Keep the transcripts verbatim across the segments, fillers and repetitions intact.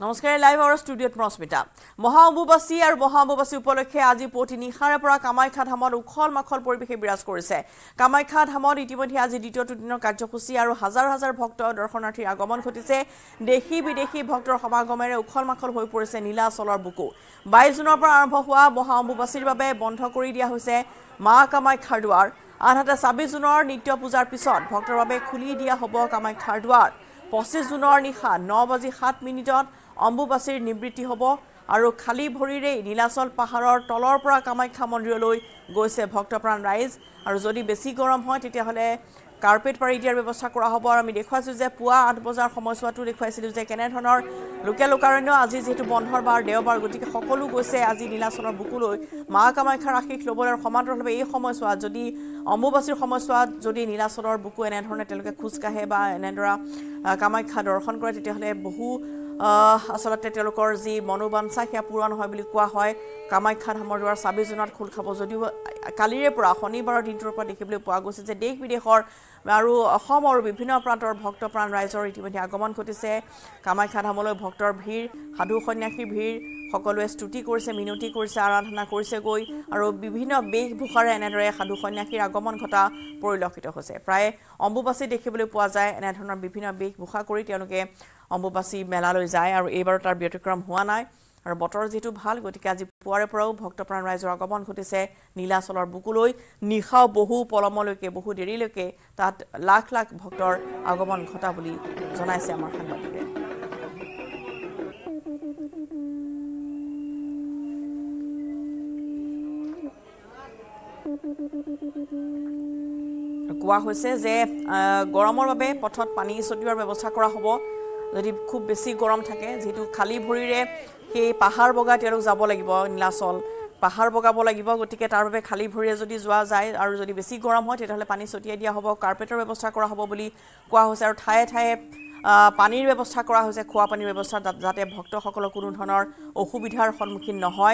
নমস্কাৰ লাইভ আৰু ষ্টুডিঅ'ত প্ৰস্মিতা মহা অম্বুবাচী আৰু মহা অম্বুবাচী উপলক্ষে আজি পুৱতি নিশাৰে পৰা কামাখ্যা ধামত উখল মাখল পৰিৱেশে বিৰাজ কৰিছে কামাখ্যা ধামত ইতিমধ্যে আজি দ্বিতীয়টো দিনৰ কাৰ্যসূচী আৰু হাজাৰ হাজাৰ ভক্ত দৰ্শনাৰ্থীৰ আগমন ঘটিছে দেশী বিদেশী ভক্তৰ সমাগমেৰে উখল মাখল হৈ পৰিছে নীলাচলৰ বুকু বাইছ জুনৰ পৰা আৰম্ভ হোৱা মহা অম্বুবাচীৰ বাবে বন্ধ কৰি দিয়া হৈছে মা কামাখ্যাৰ দুৱাৰ আনহাতে ছাব্বিছ জুনৰ নিত্য পূজাৰ পিছত ভক্তৰ বাবে খুলি দিয়া হ'ব কামাখ্যাৰ দুৱাৰ পঁচিছ জুনৰ নিশা ন বাজি সাত মিনিটত অম্বুবাচীৰ নিবৃত্তি হ'ব আৰু খালি ভৰিৰে নীলাচল পাহাৰৰ তলৰ পৰা কামাখ্যা মন্দিৰলৈ গৈছে ভক্তপ্ৰাণ ৰাইজ আৰু যদি বেছি গৰম হয় তেতিয়াহ'লে কাৰ্পেট পাৰি দিয়াৰ ব্যৱস্থা কৰা হ'ব আৰু আমি দেখুৱাইছোঁ যে পুৱা আঠ বজাৰ সময়ছোৱাটো দেখুৱাইছিলোঁ যে কেনেধৰণৰ লোকে লোকাৰণ্য আজি যেহেতু বন্ধৰ বাৰ দেওবাৰ গতিকে সকলো গৈছে আজি নীলাচলৰ বুকুলৈ মা কামাখ্যাৰ আশীষ ল'বলৈ আৰু সমান্তৰালভাৱে এই সময়ছোৱাত যদি অম্বুবাচীৰ সময়ছোৱাত যদি নীলাচলৰ বুকু এনেধৰণে তেওঁলোকে খোজকাঢ়ে বা এনেদৰে কামাখ্যা দৰ্শন কৰে তেতিয়াহ'লে বহু আচলতে তেওঁলোকৰ যি মনোবাঞ্ছা সেয়া পূৰণ হয় বুলি কোৱা হয় কামাখ্যা ধামৰ দুৱাৰ ছাব্বিছ জুনত খোল খাব যদিও কালিৰে পৰা শনিবাৰৰ দিনটোৰ পৰা দেখিবলৈ পোৱা গৈছে যে দেশ বিদেশৰ আৰু অসম আৰু বিভিন্ন প্ৰান্তৰ ভক্তপ্ৰাণ ৰাইজৰ ইতিমধ্যে আগমন ঘটিছে কামাখ্যা ধামলৈ ভক্তৰ ভিৰ সাধু সন্যাসীৰ ভিৰ সকলোৱে স্তুতি কৰিছে মিনতি কৰিছে আৰাধনা কৰিছে গৈ আৰু বিভিন্ন বেশভূষাৰে এনেদৰে সাধু সন্যাসীৰ আগমন ঘটা পৰিলক্ষিত হৈছে প্ৰায় অম্বুবাচী দেখিবলৈ পোৱা যায় এনেধৰণৰ বিভিন্ন বেশভূষা কৰি তেওঁলোকে অম্বুবাচী মেলালৈ যায় আৰু এইবাৰ তাৰ ব্যতিক্ৰম হোৱা নাই আৰু বতৰ যেটো ভাল গতিকে আজি পুৱাৰে পৰাও ভক্তপ্ৰাণ ৰাইজৰ আগমন ঘটিছে নীলাচলৰ বুকুলৈ নিশাও বহু পলমলৈকে বহু দেৰিলৈকে তাত লাখ লাখ ভক্তৰ আগমন ঘটা বুলি জনাইছে আমাৰ সাংবাদিকে কোৱা হৈছে যে গৰমৰ বাবে পথত পানী ছটিওৱাৰ ব্যৱস্থা কৰা হ'ব যদি খুব বেছি গৰম থাকে যেটো খালি ভৰিৰে সেই পাহাৰ বগা তেওঁলোক যাব লাগিব নীলাচল পাহাৰ বগাব লাগিব গতিকে তাৰ বাবে খালি ভৰিৰে যদি যোৱা যায় আৰু যদি বেছি গৰম হয় তেতিয়াহ'লে পানী ছটিয়াই দিয়া হ'ব কাৰ্পেটৰ ব্যৱস্থা কৰা হ'ব বুলি কোৱা হৈছে আৰু ঠায়ে ঠায়ে পানীৰ ব্যৱস্থা কৰা হৈছে খোৱা পানীৰ ব্যৱস্থা যাতে ভক্তসকলৰ কোনো ধৰণৰ অসুবিধাৰ সন্মুখীন নহয়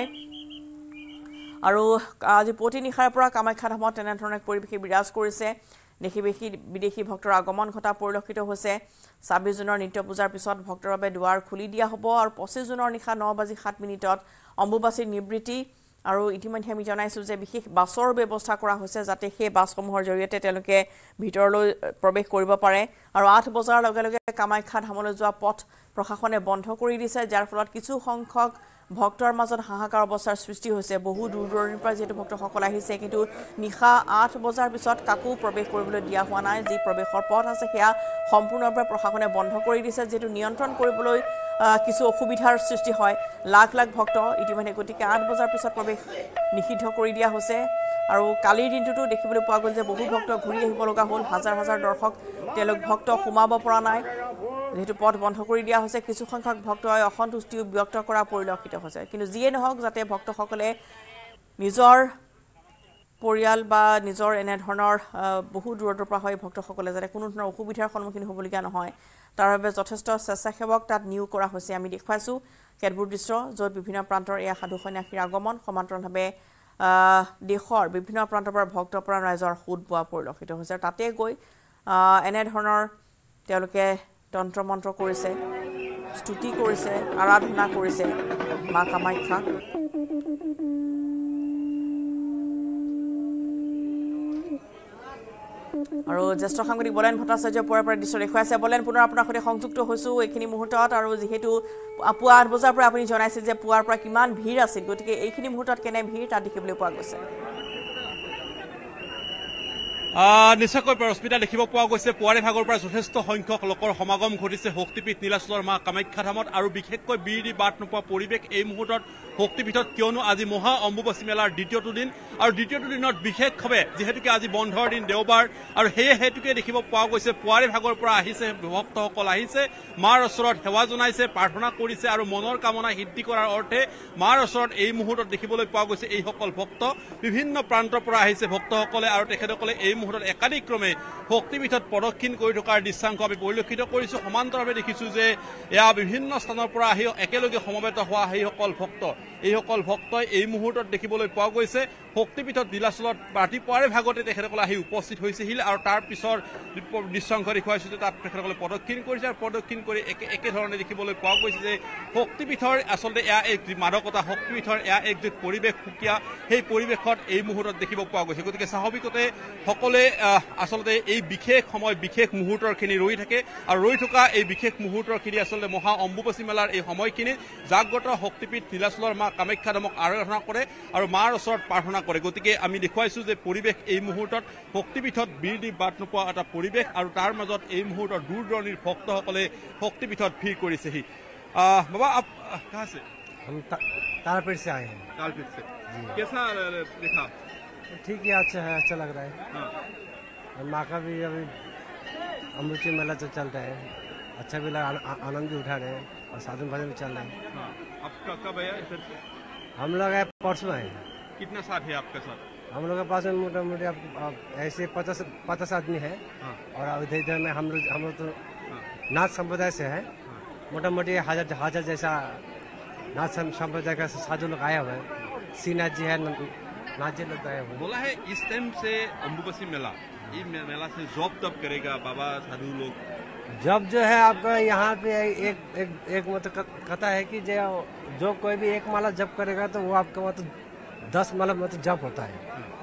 আৰু আজি পুৱতি নিশাৰ পৰা কামাখ্যা ধামত তেনেধৰণে পৰিৱেশে বিৰাজ কৰিছে দেশী বিদেশী ভক্তৰ আগমন ঘটা পৰিলক্ষিত হৈছে ছাব্বিছ জুনৰ নিত্য পূজাৰ পিছত ভক্তৰ বাবে দুৱাৰ খুলি দিয়া হ'ব আৰু পঁচিছ জুনৰ নিশা ন বাজি সাত মিনিটত অম্বুবাচীৰ নিবৃত্তি আৰু ইতিমধ্যে আমি জনাইছোঁ যে বিশেষ বাছৰ ব্যৱস্থা কৰা হৈছে যাতে সেই বাছসমূহৰ জৰিয়তে তেওঁলোকে ভিতৰলৈ প্ৰৱেশ কৰিব পাৰে আৰু আঠ বজাৰ লগে লগে কামাখ্যা ধামলৈ যোৱা পথ প্ৰশাসনে বন্ধ কৰি দিছে যাৰ ফলত কিছু সংখ্যক ভক্তৰ মাজত হাহাকাৰ অৱস্থাৰ সৃষ্টি হৈছে বহু দূৰ দূৰণিৰ পৰা যেটো ভক্তসকল আহিছে কিন্তু নিশা আঠ বজাৰ পিছত কাকো প্ৰৱেশ কৰিবলৈ দিয়া হোৱা নাই যি প্ৰৱেশৰ পথ আছে সেয়া সম্পূৰ্ণৰূপে প্ৰশাসনে বন্ধ কৰি দিছে যেটো নিয়ন্ত্ৰণ কৰিবলৈ কিছু অসুবিধাৰ সৃষ্টি হয় লাখ লাখ ভক্ত ইতিমধ্যে গতিকে আঠ বজাৰ পিছত প্ৰৱেশ নিষিদ্ধ কৰি দিয়া হৈছে আৰু কালিৰ দিনটোতো দেখিবলৈ পোৱা গ'ল যে বহু ভক্ত ঘূৰি আহিব লগা হ'ল হাজাৰ হাজাৰ দৰ্শক তেওঁলোক ভক্ত সোমাব পৰা নাই যেহেতু পথ বন্ধ কৰি দিয়া হৈছে কিছু সংখ্যক ভক্তই অসন্তুষ্টিও ব্যক্ত কৰা পৰিলক্ষিত হৈছে কিন্তু যিয়ে নহওক যাতে ভক্তসকলে নিজৰ পৰিয়াল বা নিজৰ এনে ধৰণৰ বহু দূৰৰ পৰা হয় ভক্তসকলে যাতে কোনো ধৰণৰ অসুবিধাৰ সন্মুখীন হ'বলগীয়া নহয় তাৰ বাবে যথেষ্ট স্বেচ্ছাসেৱক তাত নিয়োগ কৰা হৈছে আমি দেখুৱাইছোঁ কেতবোৰ দৃশ্য য'ত বিভিন্ন প্ৰান্তৰ এয়া সাধু সন্যাসীৰ আগমন সমান্তৰালভাৱে দেশৰ বিভিন্ন প্ৰান্তৰ পৰা ভক্তপ্ৰাণ ৰাইজৰ সোঁত বোৱা পৰিলক্ষিত হৈছে তাতে গৈ এনেধৰণৰ তেওঁলোকে তন্ত্ৰ মন্ত্ৰ কৰিছে স্তুতি কৰিছে আৰাধনা কৰিছে মা কামাখ্যা আৰু জ্যেষ্ঠ সাংবাদিক বলেন ভট্টাচাৰ্য পুৱাৰ পৰা দৃশ্য দেখুৱাইছে বলেন পুনৰ আপোনাৰ সৈতে সংযুক্ত হৈছোঁ এইখিনি মুহূৰ্তত আৰু যিহেতু পুৱা আঠ বজাৰ পৰা আপুনি জনাইছিল যে পুৱাৰ পৰা কিমান ভিৰ আছিল গতিকে এইখিনি মুহূৰ্তত কেনে ভিৰ তাত দেখিবলৈ পোৱা গৈছে নিশ্চয়কৈ প্ৰস্মিতা দেখিব পোৱা গৈছে পুৱাৰে ভাগৰ পৰা যথেষ্ট সংখ্যক লোকৰ সমাগম ঘটিছে শক্তিপীঠ নীলাচলৰ মা কামাখ্যা ধামত আৰু বিশেষকৈ বীৰ দি বাট নোপোৱা পৰিৱেশ এই মুহূৰ্তত শক্তিপীঠত কিয়নো আজি মহা অম্বুবাচী মেলাৰ দ্বিতীয়টো দিন আৰু দ্বিতীয়টো দিনত বিশেষভাৱে যিহেতুকে আজি বন্ধৰ দিন দেওবাৰ আৰু সেয়ে হেতুকে দেখিব পোৱা গৈছে পুৱাৰে ভাগৰ পৰা আহিছে ভক্তসকল আহিছে মাৰ ওচৰত সেৱা জনাইছে প্ৰাৰ্থনা কৰিছে আৰু মনৰ কামনা সিদ্ধি কৰাৰ অৰ্থে মাৰ ওচৰত এই মুহূৰ্তত দেখিবলৈ পোৱা গৈছে এইসকল ভক্ত বিভিন্ন প্ৰান্তৰ পৰা আহিছে ভক্তসকলে আৰু তেখেতসকলে এই মুহূৰ্তত একাধিক্ৰমে শক্তিপীঠত প্ৰদক্ষিণ কৰি থকাৰ দৃশ্যাংশ আমি পৰিলক্ষিত কৰিছোঁ। সমান্তৰালভাৱে দেখিছোঁ যে এয়া বিভিন্ন স্থানৰ পৰা আহি একেলগে সমবেত হোৱা সেইসকল ভক্ত, এইসকল ভক্তই এই মুহূৰ্তত দেখিবলৈ পোৱা গৈছে শক্তিপীঠত নীলাচলত ৰাতিপুৱাৰে ভাগতে তেখেতসকলে আহি উপস্থিত হৈছেহি আৰু তাৰ পিছৰ দৃশ্যাংশ দেখুৱাইছোঁ যে তাত তেখেতসকলে প্ৰদক্ষিণ কৰিছে আৰু প্ৰদক্ষিণ কৰি একে একেধৰণে দেখিবলৈ পোৱা গৈছে যে শক্তিপীঠৰ আচলতে এয়া এক মাদকতা, শক্তিপীঠৰ এয়া এক যি পৰিৱেশ সুকীয়া, সেই পৰিৱেশত এই মুহূৰ্তত দেখিব পোৱা গৈছে। গতিকে স্বাভাৱিকতে সকলোৱে আচলতে এই বিশেষ সময় বিশেষ মুহূৰ্তৰখিনি ৰৈ থাকে আৰু ৰৈ থকা এই বিশেষ মুহূৰ্তৰখিনি আচলতে মহা অম্বুবাচী মেলাৰ এই সময়খিনিত জাগ্ৰত শক্তিপীঠ নীলাচলৰ মা কামাখ্যা ধামক আৰাধনা কৰে আৰু মাৰ ওচৰত প্ৰাৰ্থনা কৰে। গতিকে আমি দেখুৱাইছোঁ যে পৰিৱেশ এই মুহূৰ্তত শক্তিপীঠত বীৰ দি বাট নোপোৱা এটা পৰিৱেশ আৰু তাৰ মাজত এই মুহূৰ্তত দূৰ দূৰণিৰ ভক্তসকলে শক্তিপীঠত ভিৰ কৰিছেহি। বাবা आप कहाँ से? हम तारापीठ से आए हैं। तारापीठ से कैसा देखा? ठीक है, अच्छा है, अच्छा लग रहा है। हाँ। माँ का भी अभी अमृति मेला तो चल रहा है, अच्छा भी लगा, आनंद भी उठा रहे हैं और साधन भजन भी चल रहे हैं। हाँ। अब कब आया इधर से? हम लोग आए परसों आए। कितना साथ है आपके साथ? हम लोग के पास में मोटा मोटी ऐसे पचास पचास आदमी है। हाँ। और इधर इधर में हम लोग हम लोग तो हाँ। नाथ संप्रदाय से है। हाँ। मोटा मोटी हजार हजार जैसा नाथ संप्रदाय का साधु लोग आया हुआ है। सीनाथ जी है, नाथ जी लोग आए हुए। बोला है इस टाइम से अम्बुबासी मेला, ये मेला से जॉब तब करेगा बाबा साधु लोग। जब जो है आपका यहाँ पे एक एक एक मतलब कथा है कि जो जो कोई भी एक माला जप करेगा तो वो आपका मतलब दस माला मतलब जप होता है।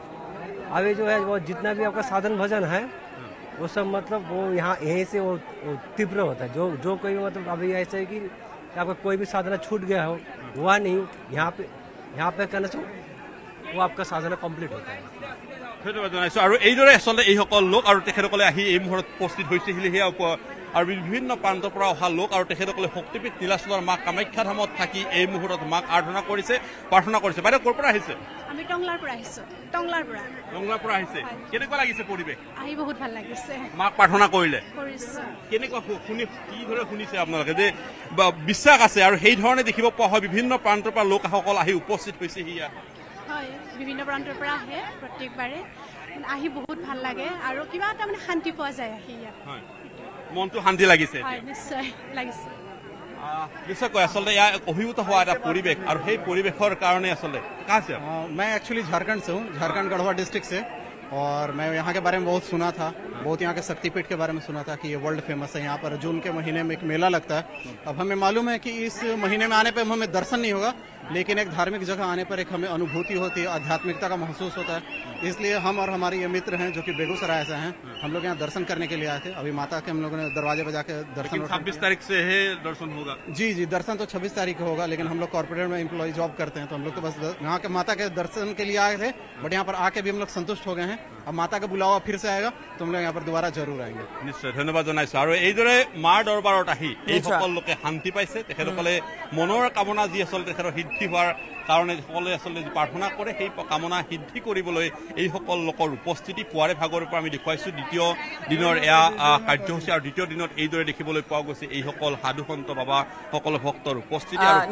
अभी जो है वो जितना भी आपका साधन भजन है वो सब मतलब वो यहाँ यहीं से वो, वो तीव्र होता है। जो जो कोई मतलब अभी ऐसा है कि आपका कोई भी साधना छूट गया हो, हुआ नहीं, यहाँ पे यहाँ पे करना चाहिए, वो आपका साधना कम्प्लीट होता है। ধন্যবাদ জনাইছোঁ। আৰু এইদৰে আচলতে এইসকল লোক আৰু তেখেতসকলে আহি এই মুহূৰ্তত উপস্থিত হৈছেহি সেয়া আৰু বিভিন্ন প্ৰান্তৰ পৰা অহা লোক আৰু তেখেতসকলে শক্তিপীঠ নীলাচলৰ মা কামাখ্যা ধামত থাকি এই মুহূৰ্তত মাক আৰাধনা কৰিছে, প্ৰাৰ্থনা কৰিছে। বাইদেউ ক'ৰ পৰা আহিছে? আমি টংলাৰ পৰা আহিছোঁ। টংলাৰ পৰা টংলাৰ পৰা আহিছে। কেনেকুৱা লাগিছে পৰিৱেশ? আহি বহুত ভাল লাগিছে। মাক প্ৰাৰ্থনা কৰিলে? কৰিছোঁ। কেনেকুৱা শুনি কিদৰে শুনিছে আপোনালোকে যে বিশ্বাস আছে আৰু সেই ধৰণে দেখিব পোৱা হয় বিভিন্ন প্ৰান্তৰ পৰা লোকসকল আহি উপস্থিত হৈছেহি ইয়াত? হয়, বিভিন্ন প্ৰান্তৰ পৰা আহে প্ৰত্যেকবাৰে, আহি বহুত ভাল লাগে আৰু কিবা এটা মানে শান্তি পোৱা যায় আহি ইয়াত। মনটো শান্তি লাগিছে? হয়, নিশ্চয় লাগিছে। নিশ্চয়কৈ আচলতে ইয়াৰ অভিভূত হোৱা এটা পৰিৱেশ আৰু সেই পৰিৱেশৰ কাৰণে আচলতে कहाँ से? मैं एक्चुअली झारखंड से हूँ, झारखंड गढ़वा डिस्ट्रिक्ट से, और मैं यहाँ के बारे में बहुत सुना था, बहुत यहाँ के शक्तिपीठ के बारे में सुना था कि ये वर्ल्ड फेमस है। यहाँ पर जून के महीने में एक मेला लगता है। अब हमें मालूम है कि इस महीने में आने पर हमें दर्शन नहीं होगा, लेकिन एक धार्मिक जगह आने पर एक हमें अनुभूति होती है, आध्यात्मिकता का महसूस होता है। इसलिए हम और हमारे ये मित्र हैं जो कि बेगूसराय से हैं, हम लोग यहाँ दर्शन करने के लिए आए थे। अभी माता के हम लोगों ने दरवाजे बजा के दर्शन। छब्बीस तारीख से है दर्शन होगा? जी जी, दर्शन तो छब्बीस तारीख को होगा, लेकिन हम लोग कॉर्पोरेट में एम्प्लॉय जॉब करते हैं तो हम लोग तो बस यहाँ के माता के दर्शन के लिए आए थे, बट यहाँ पर आके भी हम लोग संतुष्ट हो गए हैं। अब माता का बुलावा फिर से आएगा तो हम लोग यहाँ पर दोबारा जरूर आएंगे। निश्चय धन्यवाद জনাইছোঁ। আৰু এইদৰে মাৰ দৰবাৰত আহি এইসকল লোকে শান্তি পাইছে, তেখেতসকলে মনৰ কামনা যি আচলতে তেখেতৰ সিদ্ধি হোৱাৰ কাৰণে সকলোৱে আচলতে প্ৰাৰ্থনা কৰে, সেই কামনা সিদ্ধি কৰিবলৈ এইসকল লোকৰ উপস্থিতি পুৱাৰে ভাগৰ পৰা আমি দেখুৱাইছোঁ। দ্বিতীয় দিনৰ এয়া কাৰ্যসূচী আৰু দ্বিতীয় দিনত এইদৰে দেখিবলৈ পোৱা গৈছে এইসকল সাধুসন্ত বাবা সকলো ভক্তৰ উপস্থিতি আৰু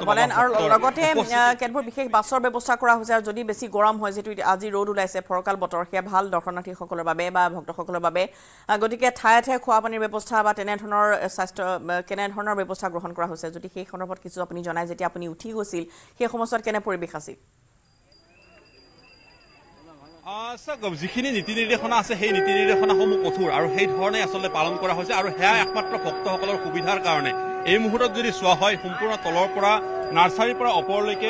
লগতে কেতবোৰ বিশেষ বাছৰ ব্যৱস্থা কৰা হৈছে। আৰু যদি বেছি গৰম হয়, যিটো আজি ৰ'দ ওলাইছে, ফৰকাল বতৰ, সেয়া ভাল দৰ্শনাৰ্থীসকলৰ বাবে বা ভক্তসকলৰ বাবে। গতিকে ঠায়ে ঠায়ে খোৱা পানীৰ ব্যৱস্থা বা তেনেধৰণৰ স্বাস্থ্য কেনেধৰণৰ ব্যৱস্থা গ্ৰহণ কৰা হৈছে যদি সেই সন্দৰ্ভত কিছু আপুনি জনায়। যেতিয়া আপুনি উঠি গৈছিল সেই সময়ছোৱাত কেনে পৰিৱেশ আছিল? যিখিনি নীতি নিৰ্দেশনা আছে সেই নীতি নিৰ্দেশনাসমূহ কঠোৰ আৰু সেই ধৰণে আচলতে পালন কৰা হৈছে আৰু সেয়া একমাত্ৰ ভক্তসকলৰ সুবিধাৰ কাৰণে। এই মুহূৰ্তত যদি চোৱা হয়, সম্পূৰ্ণ তলৰ পৰা নাৰ্চাৰীৰ পৰা ওপৰলৈকে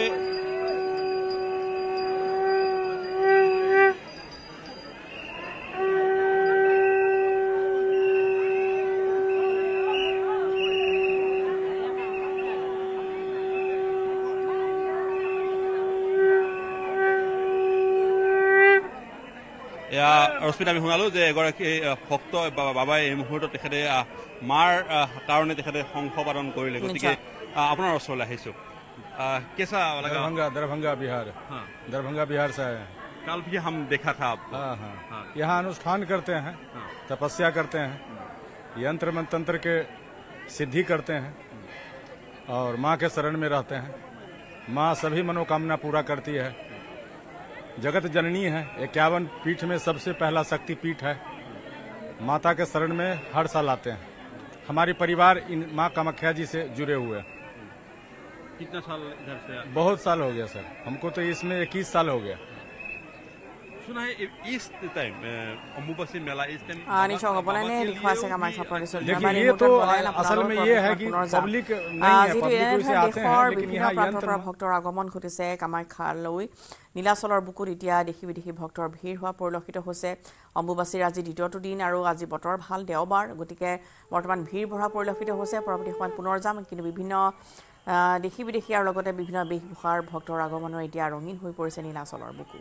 ৰশ্মিতা আমি শুনালো যে এগৰাকী ভক্ত বাবাই এই মুহূৰ্তত তেখেতে মাৰ কাৰণে তেখেতে শংখ পালন কৰিলে। গতিকে আপোনাৰ ওচৰলৈ আহিছোঁ। কেঁচা दरभंगा दरभंगा बिहार। हाँ, दरभंगा बिहार से आए हैं। कल भी हम देखा था आपको। हाँ हाँ, हाँ। यहाँ अनुष्ठान करते हैं, तपस्या करते हैं, यंत्र मंत्र के सिद्धि करते हैं और माँ के शरण में रहते हैं। माँ सभी मनोकामना पूरा करती है। जगत जननी है, इक्यावन पीठ में सबसे पहला शक्ति पीठ है। माता के शरण में हर साल आते हैं। हमारी परिवार इन माँ कामाख्या जी से जुड़े हुए हैं। कितना साल इधर से? बहुत साल हो गया सर, हमको तो इसमें इक्कीस साल हो गया। सुना है इस टाइम अम्बुबासी मेला इस टाइम निशोक बनाने दिखवा से कामाख्या परिसर देखिए ये तो असल में ये है कि पब्लिक नहीं है, पब्लिक से आते हैं लेकिन यहाँ यंत्र भक्तर आगमन घटिছে কামাখ্যালৈ নীলাচলৰ বুকুত এতিয়া দেখি বিদেশী ভক্তৰ ভিৰ হোৱা পৰিলক্ষিত হৈছে। অম্বুবাচীৰ আজি দ্বিতীয়টো দিন আৰু আজি বতৰ ভাল দেওবাৰ, গতিকে বৰ্তমান ভিৰ ভৰা পৰিলক্ষিত হৈছে। পৰৱৰ্তী সময়ত পুনৰ যাম, কিন্তু বিভিন্ন দেখি বিদেশী আৰু লগতে বিভিন্ন বেশভূষাৰ ভক্তৰ আগমনৰ এতিয়া ৰঙীন হৈ পৰিছে নীলাচলৰ বুকু।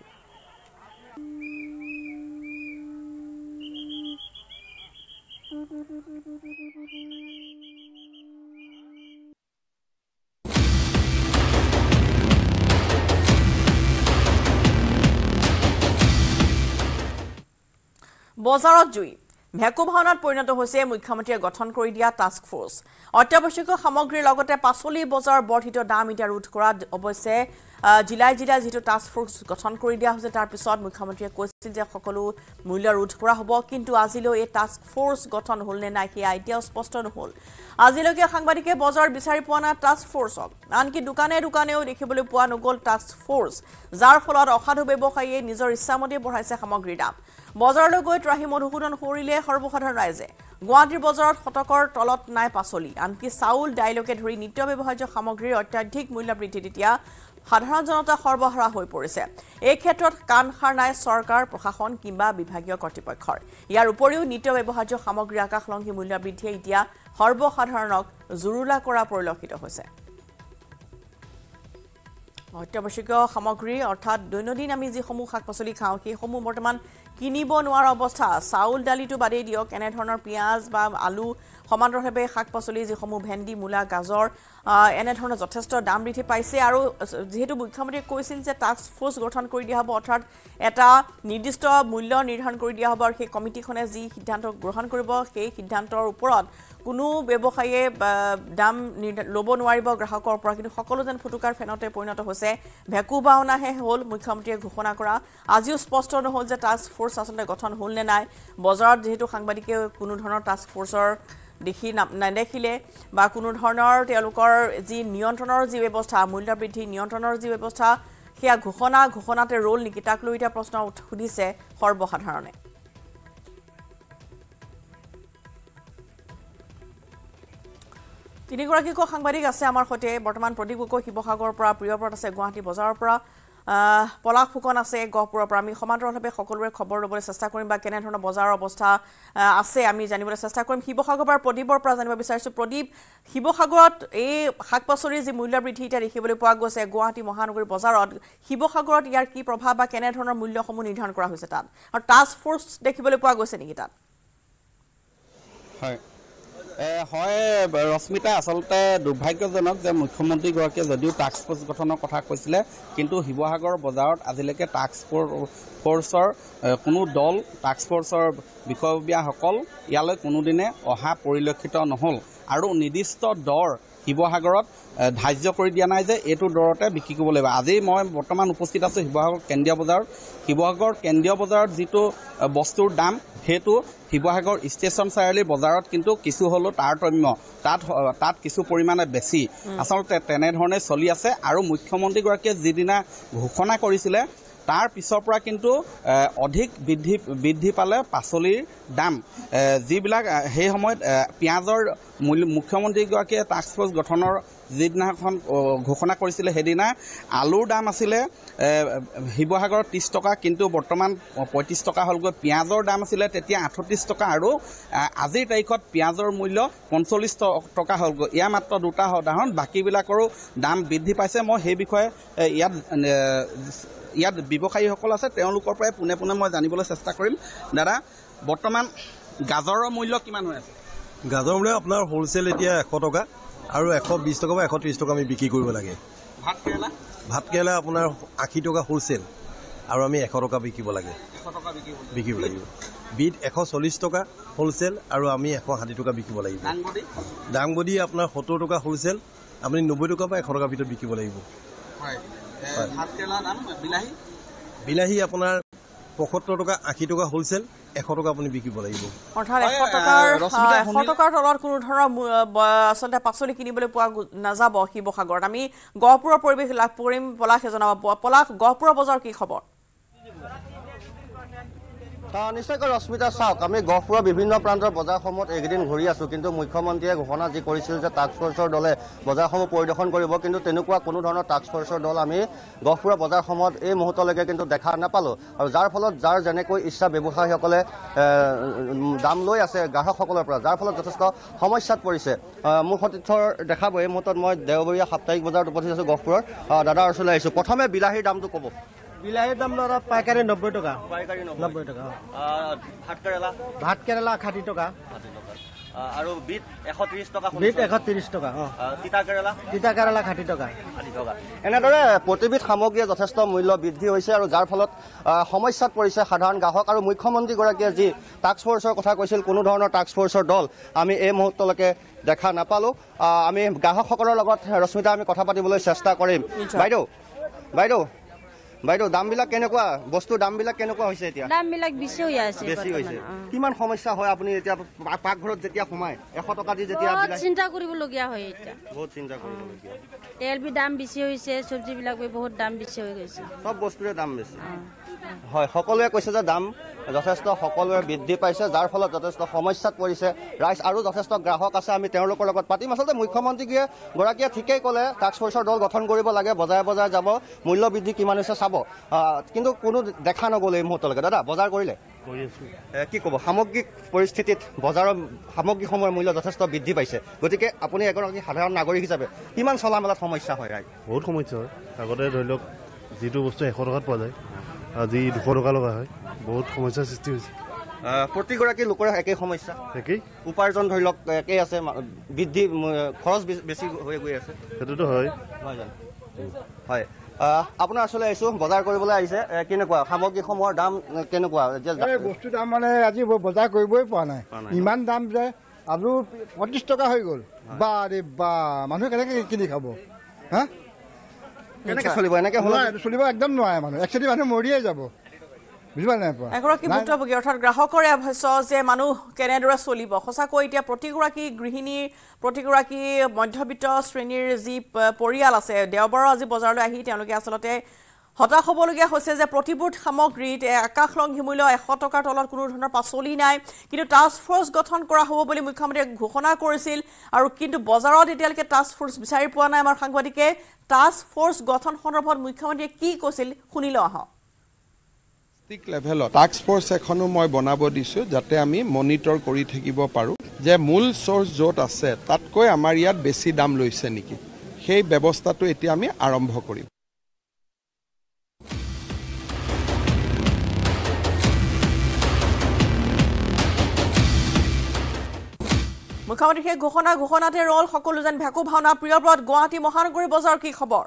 বজাৰত জুই ভেকু ভাওনাত পৰিণত হৈছে মুখ্যমন্ত্ৰীয়ে গঠন কৰি দিয়া টাস্ক ফোৰ্স। অত্যাৱশ্যকীয় সামগ্ৰীৰ লগতে পাচলি বজাৰ বৰ্ধিত দাম এতিয়া ৰোধ কৰা অৱশ্যে জিলাই জিলাই যেটো টাস্ক ফোৰ্স গঠন কৰি দিয়া হৈছে তাৰ পিছত মুখ্যমন্ত্ৰীয়ে কৈছিল যে সকলো মূল্য ৰোধ কৰা হ'ব, কিন্তু আজিলৈ এই টাস্ক ফোৰ্স গঠন হ'ল নে নাই সেয়া এতিয়াও স্পষ্ট নহ'ল। আজিলৈকে সাংবাদিকে বজাৰ বিচাৰি পোৱা নাই টাস্ক ফোৰ্সক, আনকি দোকানে দোকানেও দেখিবলৈ পোৱা নগ'ল টাস্ক ফোৰ্স, যাৰ ফলত অসাধু ব্যৱসায়ীয়ে নিজৰ ইচ্ছামতে বঢ়াইছে সামগ্ৰীৰ দাম। বজাৰলৈ গৈ ত্ৰাহি মধুসূদন কৰিলে সৰ্বসাধাৰণ ৰাইজে। গুৱাহাটীৰ বজাৰত শতকৰ তলত নাই পাচলি, আনকি চাউল দাইলকে ধৰি নিত্য ব্যৱহাৰ্য সামগ্ৰীৰ অত্যাধিক মূল্য বৃদ্ধিত এতিয়া সাধাৰণ জনতা সৰ্বহাৰা হৈ পৰিছে। এই ক্ষেত্ৰত কাণ সাৰ নাই চৰকাৰ প্ৰশাসন কিংবা বিভাগীয় কৰ্তৃপক্ষৰ। ইয়াৰ উপৰিও নিত্য ব্যৱহাৰ্য সামগ্ৰীৰ আকাশলংঘী মূল্য বৃদ্ধিয়ে এতিয়া সৰ্বসাধাৰণক জুৰুলা কৰা পৰিলক্ষিত হৈছে। অত্যাৱশ্যকীয় সামগ্ৰী অৰ্থাৎ দৈনন্দিন আমি যিসমূহ শাক পাচলি খাওঁ সেইসমূহ বৰ্তমান কিনিব নোৱাৰা অৱস্থা। চাউল দালিটো বাদেই দিয়ক, এনেধৰণৰ পিঁয়াজ বা আলু সমান্তৰালভাৱে শাক পাচলি যিসমূহ ভেন্দি মূলা গাজৰ এনেধৰণৰ যথেষ্ট দাম বৃদ্ধি পাইছে। আৰু যিহেতু মুখ্যমন্ত্ৰীয়ে কৈছিল যে টাস্ক ফোৰ্স গঠন কৰি দিয়া হ'ব, অৰ্থাৎ এটা নিৰ্দিষ্ট মূল্য নিৰ্ধাৰণ কৰি দিয়া হ'ব আৰু সেই কমিটিখনে যি সিদ্ধান্ত গ্ৰহণ কৰিব সেই সিদ্ধান্তৰ ওপৰত কোনো ব্যৱসায়ীয়ে দাম ল'ব নোৱাৰিব গ্ৰাহকৰ পৰা। কিন্তু সকলো যেন ফুটুকাৰ ফেনতে পৰিণত হৈছে। ভেকু ভাওনাহে হ'ল মুখ্যমন্ত্ৰীয়ে ঘোষণা কৰা, আজিও স্পষ্ট নহ'ল যে টাস্ক ফোৰ্স আচলতে গঠন হ'ল নে নাই। বজাৰত যিহেতু সাংবাদিকে কোনো ধৰণৰ টাস্ক ফোৰ্সৰ দেখি নেদেখিলে বা কোনো ধৰণৰ তেওঁলোকৰ যি নিয়ন্ত্ৰণৰ যি ব্যৱস্থা মূল্য বৃদ্ধি নিয়ন্ত্ৰণৰ যি ব্যৱস্থা সেয়া ঘোষণা ঘোষণাতে ৰ'ল নেকি, তাক লৈ এতিয়া প্ৰশ্ন সুধিছে সৰ্বসাধাৰণে। তিনিগৰাকীকৈ সাংবাদিক আছে আমাৰ সৈতে বৰ্তমান। প্ৰদীপ গগৈ শিৱসাগৰৰ পৰা, প্ৰিয়ব্ৰত আছে গুৱাহাটী বজাৰৰ পৰা, পলাশ ফুকন আছে গহপুৰৰ পৰা। আমি সমান্তৰালভাৱে সকলোৰে খবৰ ল'বলৈ চেষ্টা কৰিম বা কেনেধৰণৰ বজাৰৰ অৱস্থা আছে আমি জানিবলৈ চেষ্টা কৰিম। শিৱসাগৰৰ পৰা প্ৰদীপৰ পৰা জানিব বিচাৰিছোঁ। প্ৰদীপ, শিৱসাগৰত এই শাক পাচলিৰ যি মূল্য বৃদ্ধি এতিয়া দেখিবলৈ পোৱা গৈছে গুৱাহাটী মহানগৰী বজাৰত, শিৱসাগৰত ইয়াৰ কি প্ৰভাৱ বা কেনেধৰণৰ মূল্যসমূহ নিৰ্ধাৰণ কৰা হৈছে তাত, আৰু টাস্ক ফোৰ্স দেখিবলৈ পোৱা গৈছে নেকি তাত? হয় হয় ৰশ্মিতা, আচলতে দুৰ্ভাগ্যজনক যে মুখ্যমন্ত্ৰীগৰাকীয়ে যদিও টাস্ক ফোৰ্স গঠনৰ কথা কৈছিলে, কিন্তু শিৱসাগৰ বজাৰত আজিলৈকে টাস্ক ফোৰ্সৰ কোনো দল টাস্ক ফোৰ্সৰ বিষয়ববীয়াসকল ইয়ালৈ কোনোদিনে অহা পৰিলক্ষিত নহ'ল। আৰু নিৰ্দিষ্ট দৰ শিৱসাগৰত ধাৰ্য কৰি দিয়া নাই যে এইটো দৰতে বিক্ৰী কৰিব লাগিব। আজি মই বৰ্তমান উপস্থিত আছোঁ শিৱসাগৰ কেন্দ্ৰীয় বজাৰত। শিৱসাগৰ কেন্দ্ৰীয় বজাৰত যিটো বস্তুৰ দাম সেইটো শিৱসাগৰ ষ্টেচন চাৰিআলিৰ বজাৰত কিন্তু কিছু হ'লেও তাৰতম্য, তাত তাত কিছু পৰিমাণে বেছি। আচলতে তেনেধৰণে চলি আছে। আৰু মুখ্যমন্ত্ৰীগৰাকীয়ে যিদিনা ঘোষণা কৰিছিলে তাৰ পিছৰ পৰা কিন্তু অধিক বৃদ্ধি বৃদ্ধি পালে পাচলিৰ দাম, যিবিলাক সেই সময়ত পিঁয়াজৰ মূল্য মুখ্যমন্ত্ৰীগৰাকীয়ে টাস্ক ফোৰ্স গঠনৰ যিদিনাখন ঘোষণা কৰিছিলে সেইদিনা আলুৰ দাম আছিলে শিৱসাগৰত ত্ৰিছ টকা, কিন্তু বৰ্তমান পঁয়ত্ৰিছ টকা হ'লগৈ। পিঁয়াজৰ দাম আছিলে তেতিয়া আঠত্ৰিছ টকা, আৰু আজিৰ তাৰিখত পিঁয়াজৰ মূল্য পঞ্চল্লিছ টকা হ'লগৈ। ইয়াৰ মাত্ৰ দুটা উদাহৰণ, বাকীবিলাকৰো দাম বৃদ্ধি পাইছে। মই সেই বিষয়ে ইয়াত ইয়াত ব্যৱসায়ীসকল আছে তেওঁলোকৰ পৰাই পোনে পোনে মই জানিবলৈ চেষ্টা কৰিম। দাদা, বৰ্তমান গাজৰৰ মূল্য কিমান হৈ আছে? গাজৰ মূল্য আপোনাৰ হোলচেল এতিয়া এশ টকা আৰু এশ বিশ টকা বা এশ ত্ৰিছ টকা আমি বিক্ৰী কৰিব লাগে। ভাত কেৰেলা ভাত কেৰেলা আপোনাৰ আশী টকা হোলচেল আৰু আমি এশ টকা বিকিব লাগে, বিকিব লাগিব। বিট এশ চল্লিছ টকা হোলচেল আৰু আমি এশ ষাঠি টকা বিকিব লাগিব। দাংবডি আপোনাৰ সত্তৰ টকা হোলচেল, আপুনি নব্বৈ টকা বা এশ টকাৰ ভিতৰত বিকিব লাগিব। বিলাহী বিলাহী আপোনাৰ পঁয়সত্তৰ টকা আশী টকা হোলচেল এশ টকা আপুনি বিকিব লাগিব অৰ্থাৎ এশ টকাৰ এশ টকাৰ তলত কোনো ধৰণৰ আচলতে পাচলি কিনিবলৈ পোৱা নাযাব শিৱসাগৰত আমি গহপুৰৰ পৰিৱেশ লাভ কৰিম পলাশে জনাব পলাশ গহপুৰৰ বজাৰ কি খবৰ নিশ্চয়কৈ ৰশ্মিতা চাওক আমি গহপুৰৰ বিভিন্ন প্ৰান্তৰ বজাৰসমূহত এইকেইদিন ঘূৰি আছোঁ কিন্তু মুখ্যমন্ত্ৰীয়ে ঘোষণা যি কৰিছিল যে টাস্ক ফ'ৰ্চৰ দলে বজাৰসমূহ পৰিদৰ্শন কৰিব কিন্তু তেনেকুৱা কোনো ধৰণৰ টাস্ক ফ'ৰ্চৰ দল আমি গহপুৰৰ বজাৰসমূহত এই মুহূৰ্তলৈকে কিন্তু দেখা নাপালোঁ আৰু যাৰ ফলত যাৰ যেনেকৈ ইচ্ছা ব্যৱসায়ীসকলে দাম লৈ আছে গ্ৰাহকসকলৰ পৰা যাৰ ফলত যথেষ্ট সমস্যাত পৰিছে মোৰ সতীৰ্থৰ দেখাব এই মুহূৰ্তত মই দেওবৰীয়া সাপ্তাহিক বজাৰত উপস্থিত আছোঁ গহপুৰৰ দাদাৰ ওচৰলৈ আহিছোঁ প্ৰথমে বিলাহীৰ দামটো ক'ব বিলাহীৰ দাম ধৰা পাইকাৰী নব্বৈ টকা পাইকাৰী নব্বৈ টকা ভাত কেৰেলা ভাত কেৰেলা ষাঠি টকা আৰু বিট এশ ত্ৰিছ টকা বিট এশ ত্ৰিছ টকা তিতা কেৰেলা তিতা কেৰেলা ষাঠি টকা ষাঠি টকা এনেদৰে প্ৰতিবিধ সামগ্ৰীয়ে যথেষ্ট মূল্য বৃদ্ধি হৈছে আৰু যাৰ ফলত সমস্যাত পৰিছে সাধাৰণ গ্ৰাহক আৰু মুখ্যমন্ত্ৰীগৰাকীয়ে যি টাস্ক ফ'ৰ্চৰ কথা কৈছিল কোনো ধৰণৰ টাস্ক ফ'ৰ্চৰ দল আমি এই মুহূৰ্তলৈকে দেখা নাপালোঁ আমি গ্ৰাহকসকলৰ লগত ৰশ্মিতা আমি কথা পাতিবলৈ চেষ্টা কৰিম বাইদেউ বাইদেউ বাইদেউ দামবিলাক কেনেকুৱা বস্তুৰ দামবিলাক কেনেকুৱা হৈছে এতিয়া দামবিলাক বেছি হৈ আছে বেছি হৈছে কিমান সমস্যা হয় আপুনি এতিয়া পাকঘৰত যেতিয়া সোমায় এশ টকা দি যেতিয়া চিন্তা কৰিবলগীয়া হয় এতিয়া বহুত চিন্তা কৰিবলগীয়া তেল বি দাম বেছি হৈছে চব্জিবিলাক বহুত দাম বেছি হৈ গৈছে সব বস্তুৰে দাম বেছি হয় সকলোৱে কৈছে যে দাম যথেষ্ট সকলোৱে বৃদ্ধি পাইছে যাৰ ফলত যথেষ্ট সমস্যাত পৰিছে ৰাইজ আৰু যথেষ্ট গ্ৰাহক আছে আমি তেওঁলোকৰ লগত পাতিম আচলতে মুখ্যমন্ত্ৰীয়ে গৰাকীয়ে ঠিকেই ক'লে টাস্ক ফ'ৰ্চৰ দল গঠন কৰিব লাগে বজাৰে বজাৰে যাব মূল্য বৃদ্ধি কিমান হৈছে চাব কিন্তু কোনো দেখা নগ'ল এই মুহূৰ্তলৈকে দাদা বজাৰ কৰিলে কি ক'ব সামগ্ৰিক পৰিস্থিতিত বজাৰৰ সামগ্ৰীসমূহৰ মূল্য যথেষ্ট বৃদ্ধি পাইছে গতিকে আপুনি এগৰাকী সাধাৰণ নাগৰিক হিচাপে কিমান চলা মেলাত সমস্যা হয় ৰাইজ বহুত সমস্যা হয় আগতে ধৰি লওক যিটো বস্তু এশ টকাত পোৱা যায় আজি দুশ টকা লগা হয় বহুত সমস্যাৰ সৃষ্টি হৈছে প্ৰতিগৰাকী লোকৰে একেই সমস্যা একেই উপাৰ্জন ধৰি লওক একেই আছে বৃদ্ধি খৰচ বেছি হৈ গৈ আছে সেইটোতো হয় হয় জানো হয় আপোনাৰ ওচৰলৈ আহিছোঁ বজাৰ কৰিবলৈ আহিছে কেনেকুৱা সামগ্ৰীসমূহৰ দাম কেনেকুৱা বস্তুৰ দাম মানে আজি বজাৰ কৰিবই পৰা নাই ইমান দাম যে আলু পঁয়ত্ৰিছ টকা হৈ গ'ল বা ৰে বা মানুহে কেনেকৈ কিনি খাব হা কেনেকৈ চলিব এনেকৈ চলিব একদম নোৱাৰে মানুহ একচুৱেলি মানুহ মৰিয়ে যাব এগৰাকী ভুক্তভোগী অৰ্থাৎ গ্ৰাহকৰে অৱশ্য যে মানুহ কেনেদৰে চলিব সঁচাকৈ এতিয়া প্ৰতিগৰাকী গৃহিণীৰ প্ৰতিগৰাকী মধ্যবিত্ত শ্ৰেণীৰ যি পৰিয়াল আছে দেওবাৰৰ আজি বজাৰলৈ আহি তেওঁলোকে আচলতে হতাশ হ'বলগীয়া হৈছে যে প্ৰতিবোৰ সামগ্ৰীত আকাশলংঘী মূল্য এশ টকাৰ তলত কোনো ধৰণৰ পাচলি নাই কিন্তু টাস্ক ফ'ৰ্চ গঠন কৰা হ'ব বুলি মুখ্যমন্ত্ৰীয়ে ঘোষণা কৰিছিল আৰু কিন্তু বজাৰত এতিয়ালৈকে টাস্ক ফ'ৰ্চ বিচাৰি পোৱা নাই আমাৰ সাংবাদিকে টাস্ক ফ'ৰ্চ গঠন সন্দৰ্ভত মুখ্যমন্ত্ৰীয়ে কি কৈছিল শুনি লওঁ আহক লেভেলত টাস্ক ফ'ৰ্চ এখনো মই বনাব দিছোঁ যাতে আমি মনিটৰ কৰি থাকিব পাৰোঁ যে মূল চ'ৰ্চ য'ত আছে তাতকৈ আমাৰ ইয়াত বেছি দাম লৈছে নেকি সেই ব্যৱস্থাটো এতিয়া আমি আৰম্ভ কৰিম মুখ্যমন্ত্ৰীৰ সেই ঘোষণা ঘোষণাতে ৰল সকলো যেন ভেকু ভাওনা প্ৰিয়ব্ৰত গুৱাহাটী মহানগৰী বজাৰ কি খবৰ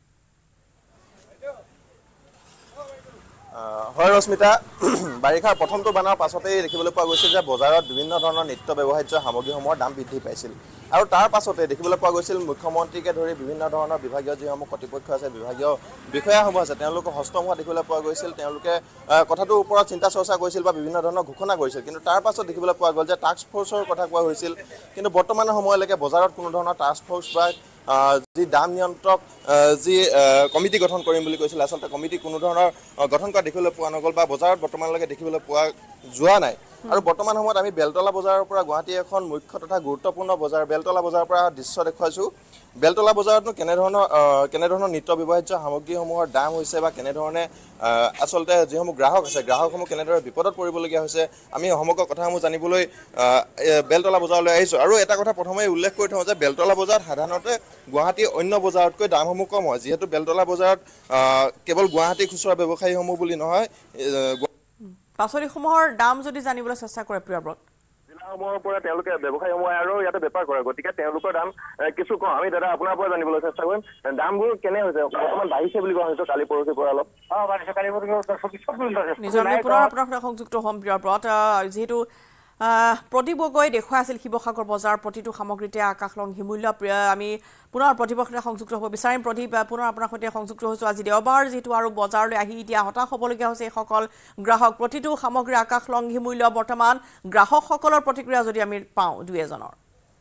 হয় ৰশ্মিতা বাৰিষাৰ প্ৰথমটো বানৰ পাছতেই দেখিবলৈ পোৱা গৈছিল যে বজাৰত বিভিন্ন ধৰণৰ নিত্য ব্যৱহাৰ্য সামগ্ৰীসমূহৰ দাম বৃদ্ধি পাইছিল আৰু তাৰ পাছতে দেখিবলৈ পোৱা গৈছিল মুখ্যমন্ত্ৰীকে ধৰি বিভিন্ন ধৰণৰ বিভাগীয় যিসমূহ কৰ্তৃপক্ষ আছে বিভাগীয় বিষয়াসমূহ আছে তেওঁলোকে হস্তম হোৱা দেখিবলৈ পোৱা গৈছিল তেওঁলোকে কথাটোৰ ওপৰত চিন্তা চৰ্চা কৰিছিল বা বিভিন্ন ধৰণৰ ঘোষণা কৰিছিল কিন্তু তাৰ পাছত দেখিবলৈ পোৱা গ'ল যে টাস্ক ফ'ৰ্চৰ কথা কোৱা হৈছিল কিন্তু বৰ্তমান সময়লৈকে বজাৰত কোনো ধৰণৰ টাস্ক ফ'ৰ্চ বা যি দাম নিয়ন্ত্ৰক যি কমিটি গঠন কৰিম বুলি কৈছিল আচলতে কমিটি কোনো ধৰণৰ গঠন কৰা দেখিবলৈ পোৱা নগ'ল বা বজাৰত বৰ্তমানলৈকে দেখিবলৈ পোৱা যোৱা নাই আৰু বৰ্তমান সময়ত আমি বেলতলা বজাৰৰ পৰা গুৱাহাটী এখন মুখ্য তথা গুৰুত্বপূৰ্ণ বজাৰ বেলতলা বজাৰৰ পৰা দৃশ্য দেখুৱাইছোঁ বেলতলা বজাৰতনো কেনেধৰণৰ কেনেধৰণৰ নিত্য ব্যৱহাৰ্য সামগ্ৰীসমূহৰ দাম হৈছে বা কেনেধৰণে আচলতে যিসমূহ গ্ৰাহক আছে গ্ৰাহকসমূহ কেনেদৰে বিপদত পৰিবলগীয়া হৈছে আমি সমগ্ৰ কথাসমূহ জানিবলৈ বেলতলা বজাৰলৈ আহিছোঁ আৰু এটা কথা প্ৰথমে উল্লেখ কৰি থওঁ যে বেলতলা বজাৰত সাধাৰণতে গুৱাহাটী অন্য বজাৰতকৈ দামসমূহ কম হয় যিহেতু বেলতলা বজাৰত কেৱল গুৱাহাটী খুচুৰা ব্যৱসায়ীসমূহ বুলি নহয় পাচলিসমূহৰ দাম যদি জানিবলৈ চেষ্টা কৰে প্ৰিয়ব্ৰত জিলাসমূহৰ পৰা তেওঁলোকে ব্যৱসায়ীসমূহ আৰু ইয়াতে বেপাৰ কৰে গতিকে তেওঁলোকৰ দাম কিছু কম আমি দাদা আপোনাৰ পৰা জানিবলৈ চেষ্টা কৰিম দামবোৰ কেনে হৈছে বৰ্তমান বাঢ়িছে বুলি কোৱা হৈছে কালি পৰহিৰ পৰা অলপ নিজৰ আমি পুনৰ আপোনাৰ সংযুক্ত হ'ম প্ৰিয়ব্ৰত যিহেতু প্ৰদীপ গগৈ দেখুৱাই আছিল শিৱসাগৰ বজাৰ প্ৰতিটো সামগ্ৰীতে আকাশলংঘী মূল্য আমি পুনৰ প্ৰতিবৰ সৈতে সংযুক্ত হ'ব বিচাৰিম প্ৰদীপ পুনৰ আপোনাৰ সৈতে সংযুক্ত হৈছোঁ আজি দেওবাৰ যিটো আৰু বজাৰলৈ আহি এতিয়া হতাশ হ'বলগীয়া হৈছে এইসকল গ্ৰাহক প্ৰতিটো সামগ্ৰী আকাশলংঘী মূল্য বৰ্তমান গ্ৰাহকসকলৰ প্ৰতিক্ৰিয়া যদি আমি পাওঁ দুই এজনৰ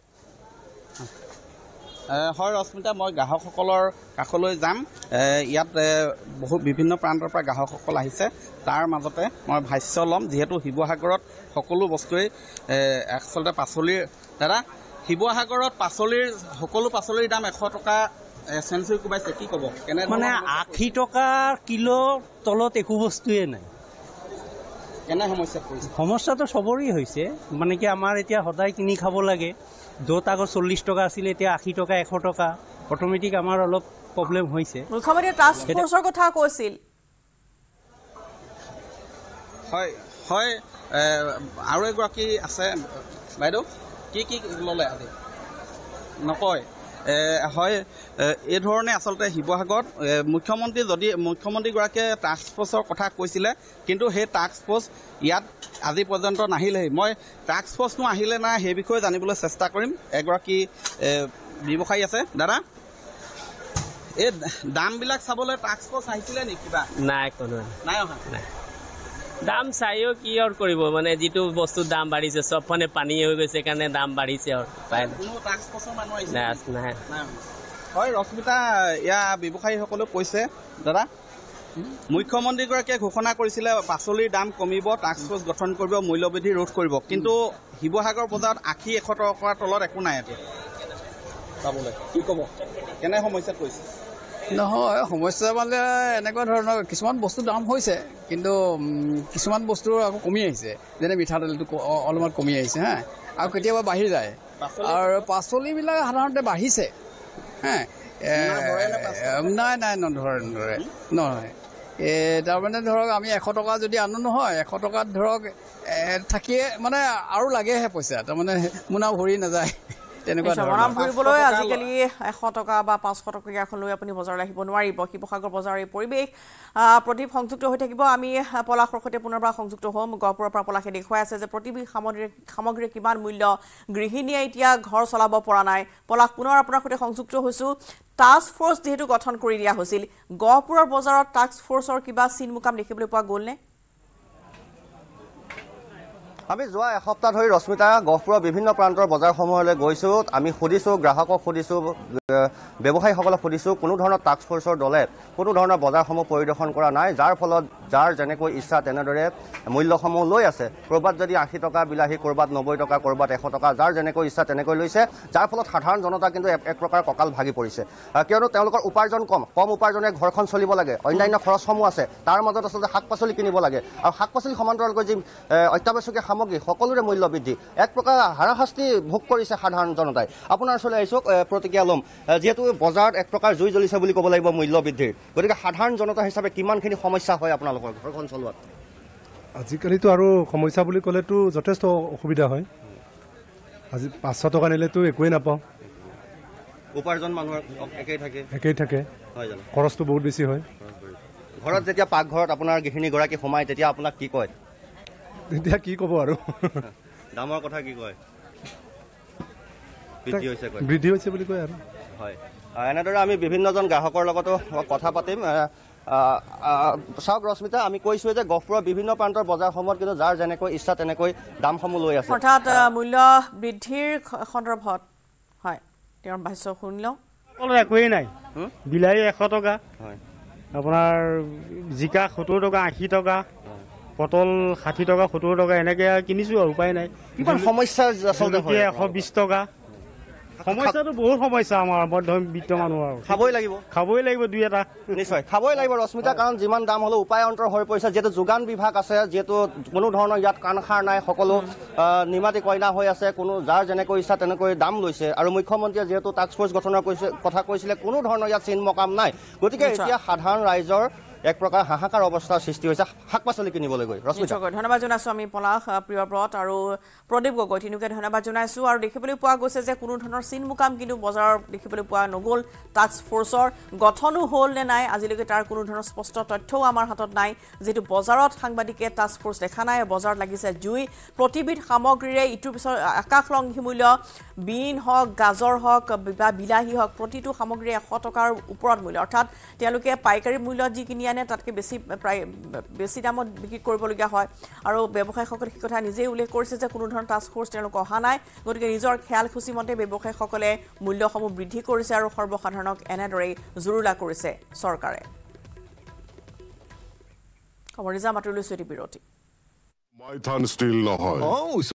হয় ৰশ্মিতা মই গ্ৰাহকসকলৰ কাষলৈ যাম ইয়াত বহুত বিভিন্ন প্ৰান্তৰ পৰা গ্ৰাহকসকল আহিছে তাৰ মাজতে মই ভাষ্য ল'ম যিহেতু শিৱসাগৰত সকলো বস্তুৱেই আচলতে পাচলিৰ দাদা শিৱসাগৰত পাচলিৰ সকলো পাচলিৰ দাম এশ টকা চেঞ্চুৰী কোবাইছে কি ক'ব কেনে মানে আশী টকা কিলো তলত একো বস্তুৱে নাই কেনে সমস্যাত পৰিছে সমস্যাটো চবৰেই হৈছে মানে কি আমাৰ এতিয়া সদায় কিনি খাব লাগে য'ত আগত চল্লিছ টকা আছিলে এতিয়া আশী টকা এশ টকা অট'মেটিক আমাৰ অলপ প্ৰব্লেম হৈছে মুখ্যমন্ত্ৰীয়ে টাস্ক ফ'ৰ্চৰ কথা কৈছিল হয় হয় আৰু এগৰাকী আছে বাইদেউ কি কি ল'লে আজি নকয় হয় এই ধৰণে আচলতে শিৱসাগৰত মুখ্যমন্ত্ৰী যদি মুখ্যমন্ত্ৰীগৰাকীয়ে টাস্ক ফ'ৰ্চৰ কথা কৈছিলে কিন্তু সেই টাস্ক ফ'ৰ্চ ইয়াত আজি পৰ্যন্ত নাহিলেই মই টাস্ক ফ'ৰ্চনো আহিলে নাই সেই বিষয়ে জানিবলৈ চেষ্টা কৰিম এগৰাকী ব্যৱসায়ী আছে দাদা এই দামবিলাক চাবলৈ টাস্ক ফ'ৰ্চ আহিছিলে নেকি কিবা নাই কোনো নাই অহা নাই দাম চাইও কি আৰু কৰিব মানে যিটো বস্তুৰ দাম বাঢ়িছে চবফানে পানী হৈ গৈছে কাৰণে দাম বাঢ়িছে আৰু হয় ৰশ্মিতা এয়া ব্যৱসায়ীসকলেও কৈছে দাদা মুখ্যমন্ত্ৰীগৰাকীয়ে ঘোষণা কৰিছিলে পাচলিৰ দাম কমিব টাস্ক ফ'ৰ্চ গঠন কৰিব মূল্যবৃদ্ধি ৰোধ কৰিব কিন্তু শিৱসাগৰ বজাৰত আশী এশ টকাৰ তলত একো নাই এতিয়া চাবলৈ কি ক'ব কেনে সমস্যাত কৈছে নহয় সমস্যা মানে এনেকুৱা ধৰণৰ কিছুমান বস্তুৰ দাম হৈছে কিন্তু কিছুমান বস্তুৰ আকৌ কমি আহিছে যেনে মিঠাতেলটো অলপমান কমি আহিছে হা আৰু কেতিয়াবা বাঢ়ি যায় আৰু পাচলিবিলাক সাধাৰণতে বাঢ়িছে হা নাই নাই নধৰে নধৰে নহয় তাৰমানে ধৰক আমি এশ টকা যদি আনো নহয় এশ টকাত ধৰক থাকিয়ে মানে আৰু লাগেহে পইচা তাৰমানে মোনা ভৰি নাযায় মৰাম ফুৰিবলৈ আজিকালি এশ টকা বা পাঁচশ টকীয়া এখন লৈ আপুনি বজাৰলৈ আহিব নোৱাৰিব শিৱসাগৰ বজাৰৰ এই পৰিৱেশ প্ৰদীপ সংযুক্ত হৈ থাকিব আমি পলাশৰ সৈতে পুনৰবাৰ সংযুক্ত হ'ম গহপুৰৰ পৰা পলাশে দেখুৱাই আছে যে প্ৰতিবিধ সামগ্ৰী সামগ্ৰীৰ কিমান মূল্য গৃহিণীয়ে এতিয়া ঘৰ চলাব পৰা নাই পলাশ পুনৰ আপোনাৰ সৈতে সংযুক্ত হৈছোঁ টাস্ক ফ'ৰ্চ যিহেতু গঠন কৰি দিয়া হৈছিল গহপুৰৰ বজাৰত টাস্ক ফ'ৰ্চৰ কিবা চিন মুকাম দেখিবলৈ পোৱা গ'লনে আমি যোৱা এসপ্তাহ ধৰি ৰশ্মিতা গহপুৰৰ বিভিন্ন প্ৰান্তৰ বজাৰসমূহলৈ গৈছোঁ আমি সুধিছোঁ গ্ৰাহকক সুধিছোঁ ব্যৱসায়ীসকলক সুধিছোঁ কোনো ধৰণৰ টাস্ক ফ'ৰ্চৰ দলে কোনো ধৰণৰ বজাৰসমূহ পৰিদৰ্শন কৰা নাই যাৰ ফলত যাৰ যেনেকৈ ইচ্ছা তেনেদৰে মূল্যসমূহ লৈ আছে ক'ৰবাত যদি আশী টকা বিলাহী ক'ৰবাত নব্বৈ টকা ক'ৰবাত এশ টকা যাৰ যেনেকৈ ইচ্ছা তেনেকৈ লৈছে যাৰ ফলত সাধাৰণ জনতা কিন্তু এক প্ৰকাৰ কঁকাল ভাগি পৰিছে কিয়নো তেওঁলোকৰ উপাৰ্জন কম কম উপাৰ্জনে ঘৰখন চলিব লাগে অন্যান্য খৰচসমূহ আছে তাৰ মাজত আচলতে শাক পাচলি কিনিব লাগে আৰু শাক পাচলি সমান্তৰালকৈ যি অত্যাৱশ্যকীয় সামগ্ৰী সকলোৰে মূল্য বৃদ্ধি এক প্ৰকাৰ হাৰাশাস্তি ভোগ কৰিছে সাধাৰণ জনতাই আপোনাৰ ওচৰলৈ আহিছোঁ প্ৰতিক্ৰিয়া ল'ম যিহেতু বজাৰত এক প্ৰকাৰ জুই জ্বলিছে বুলি ক'ব লাগিব মূল্য বৃদ্ধিৰ গতিকে সাধাৰণ জনতা হিচাপে কিমানখিনি সমস্যা হয় আপোনালোকৰ ঘৰখন চলোৱাত আজিকালিতো আৰু সমস্যা বুলি ক'লেতো যথেষ্ট অসুবিধা হয় আজি পাঁচশ টকা নিলেতো একোৱেই নাপাওঁ উপাৰ্জন মানুহৰ একেই থাকে একেই থাকে হয় জানো খৰচটো বহুত বেছি হয় ঘৰত যেতিয়া পাকঘৰত আপোনাৰ গৃহিণীগৰাকী সোমায় তেতিয়া আপোনাক কি কয় এতিয়া কি ক'ব আৰু দামৰ কথা কি কয় বৃদ্ধি হৈছে কয় বৃদ্ধি হৈছে বুলি কয় আৰু হয় এনেদৰে আমি বিভিন্নজন গ্ৰাহকৰ লগতো কথা পাতিম চাওক ৰশ্মিতা আমি কৈছোঁ যে গহপুৰৰ বিভিন্ন প্ৰান্তৰ বজাৰসমূহত কিন্তু যাৰ যেনেকৈ ইচ্ছা তেনেকৈ দামসমূহ লৈ আছে অৰ্থাৎ মূল্য বৃদ্ধিৰ সন্দৰ্ভত হয় তেওঁৰ ভাষ্য শুনি লওঁ একোৱেই নাই বিলাহী এশ টকা আপোনাৰ জিকা সত্তৰ টকা আশী টকা পটল ষাঠি টকা সত্তৰ টকা এনেকে কিনিছোঁ আৰু উপায় নাই সমস্যা এশ বিশ টকা সমস্যাটো বহুত সমস্যা আমাৰ মধ্যবিত্ত মানুহৰ খাবই লাগিব খাবই লাগিব দুই এটা নিশ্চয় খাবই লাগিব ৰশ্মিতা কাৰণ যিমান দাম হ'লেও উপায় অন্তৰ হৈ পৰিছে যিহেতু যোগান বিভাগ আছে যিহেতু কোনো ধৰণৰ ইয়াত কাণসাৰ নাই সকলো নিমাতি কইনা হৈ আছে কোনো যাৰ যেনেকৈ ইচ্ছা তেনেকৈ দাম লৈছে আৰু মুখ্যমন্ত্ৰীয়ে যিহেতু টাস্ক ফ'ৰ্চ গঠনৰ কথা কৈছিলে কোনো ধৰণৰ ইয়াত চিন মকাম নাই গতিকে এতিয়া সাধাৰণ ৰাইজৰ এক প্ৰকাৰ হাহাকাৰ অৱস্থাৰ সৃষ্টি হৈছে শাক পাচলি কিনিবলৈ গৈ ৰশ্মিতা ধন্যবাদ জনাইছোঁ আমি পলাশ প্ৰিয়ব্ৰত আৰু প্ৰদীপ গগৈ তিনিওকে ধন্যবাদ জনাইছোঁ আৰু দেখিবলৈ পোৱা গৈছে যে কোনো ধৰণৰ চিন মুকাম কিন্তু বজাৰত দেখিবলৈ পোৱা নগ'ল টাস্ক ফ'ৰ্চৰ গঠনো হ'ল নে নাই আজিলৈকে তাৰ কোনো ধৰণৰ স্পষ্ট তথ্যও আমাৰ হাতত নাই যিটো বজাৰত সাংবাদিকে টাস্ক ফ'ৰ্চ দেখা নাই বজাৰত লাগিছে জুই প্ৰতিবিধ সামগ্ৰীৰে ইটোৰ পিছত আকাশলংঘী মূল্য বিন হওক গাজৰ হওক বা বিলাহী হওক প্ৰতিটো সামগ্ৰী এশ টকাৰ ওপৰত মূল্য অৰ্থাৎ তেওঁলোকে পাইকাৰী মূল্যত যি কিনি আনে তাতকৈ বেছি প্ৰায় বেছি দামত বিক্ৰী কৰিবলগীয়া হয় আৰু ব্যৱসায়ীসকলে সেই কথা নিজেই উল্লেখ কৰিছে যে কোনো ধৰণৰ টাস্ক ফ'ৰ্চ তেওঁলোক অহা নাই গতিকে নিজৰ খেয়াল খুচি মতে ব্যৱসায়ীসকলে মূল্যসমূহ বৃদ্ধি কৰিছে আৰু সৰ্বসাধাৰণক এনেদৰেই জুৰুলা কৰিছে চৰকাৰে খবৰ নিজাম আঁতৰি লৈছোঁ এটি বিৰতি মাইথান ষ্টিল নহয়